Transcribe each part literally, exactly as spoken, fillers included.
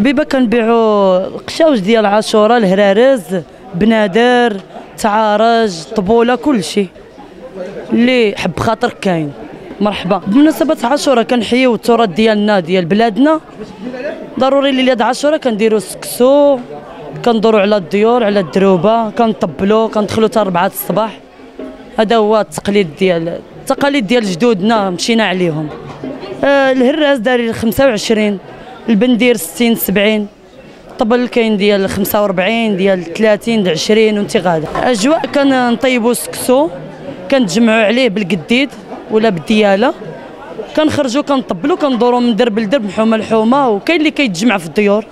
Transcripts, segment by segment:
حبيبه كنبيعوا القشاوج ديال عاشوره، الهرارز، بنادر، تعارج، طبوله، كلشي اللي حب خاطر كاين. مرحبا. بمناسبه عاشوره كنحييو التراث ديالنا ديال بلادنا، ضروري ليلة عاشوره كنديروا السكسو، كندوروا على الديور على الدروبه، كنطبلوا، كندخلوا حتى أربعة الصباح. هذا هو التقليد ديال التقاليد ديال جدودنا مشينا عليهم. آه الهراس داير خمسة وعشرين، البندير ستين سبعين، الطبل كاين ديال خمسة وأربعين، ديال ثلاثين، ديال عشرين وانت غادا. اجواء كنطيبوا السكسو، كنتجمعوا عليه بالقديد ولا بالدياله، كنخرجوا كنطبلوا كندوروا من درب لدرب، حومه لحومه، وكاين اللي كيتجمع في الديور.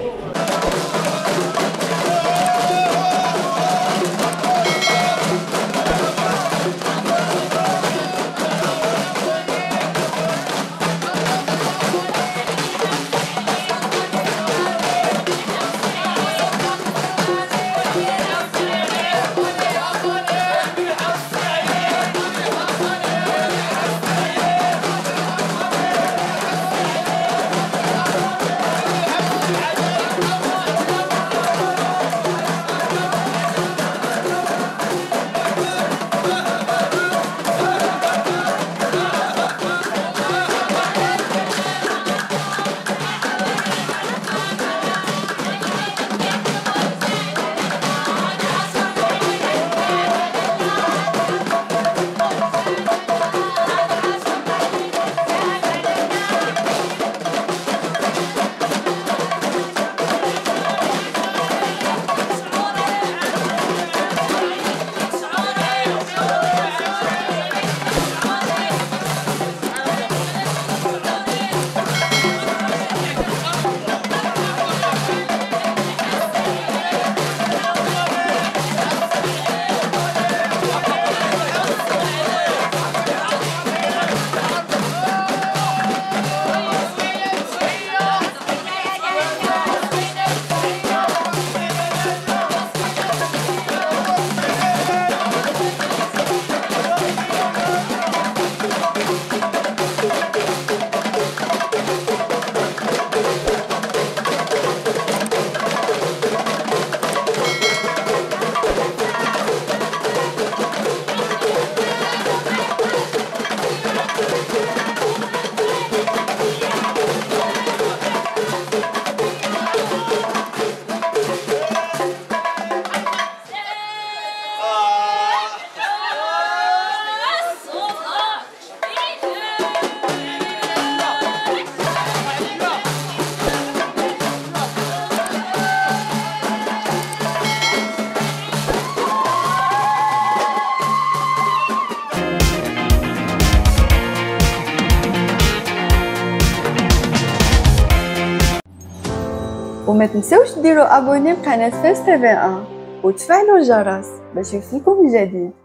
وما تنسوش ديروا ابوني بقناه فاس تي في واحد وتفعلوا الجرس باش يوصلكم الجديد.